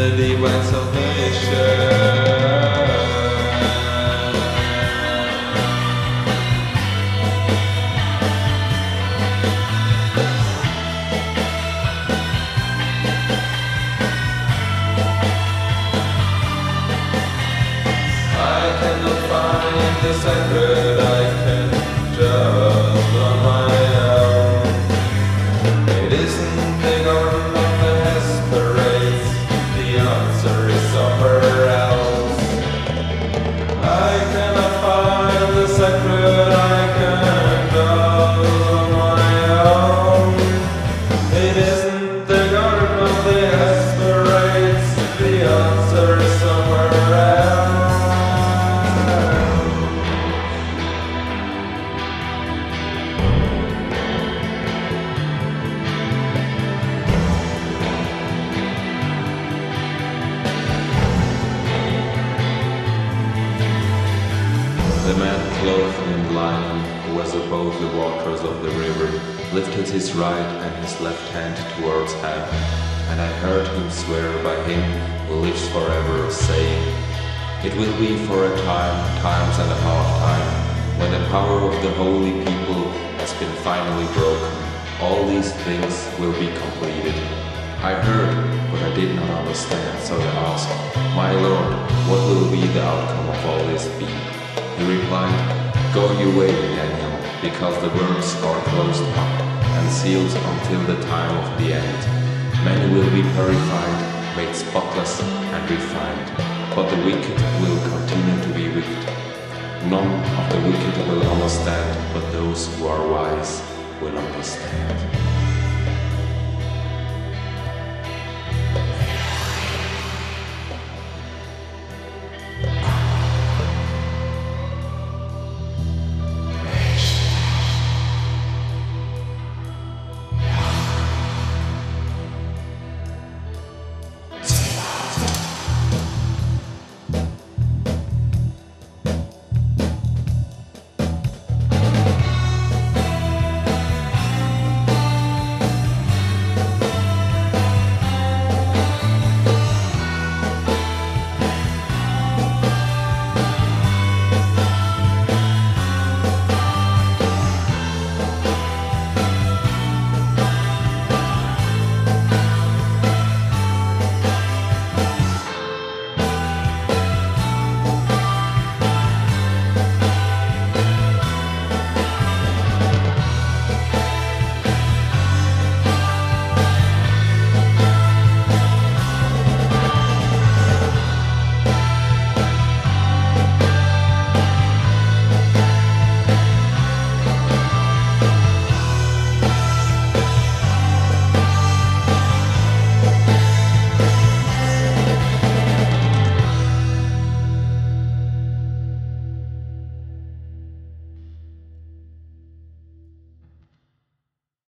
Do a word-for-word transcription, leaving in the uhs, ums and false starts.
the divine salvation. I cannot find the sacred I can just on my own. It isn't the garden of the Hesperides, the answer is somewhere else. I cannot find the sacred I can just on my own. It isn't the garden of the Hesperides, the answer is somewhere else. The man clothed in linen, who was above the waters of the river, lifted his right and his left hand towards heaven, and I heard him swear by him who lives forever, saying, "It will be for a time, times and a half time, when the power of the holy people has been finally broken. All these things will be completed." I heard, but I did not understand, so I asked, "My Lord, what will be the outcome of all this be?" He replied, "Go your way, Daniel, because the words are closed up and sealed until the time of the end. Many will be purified, made spotless and refined, but the wicked will continue to be wicked. None of the wicked will understand, but those who are wise will understand."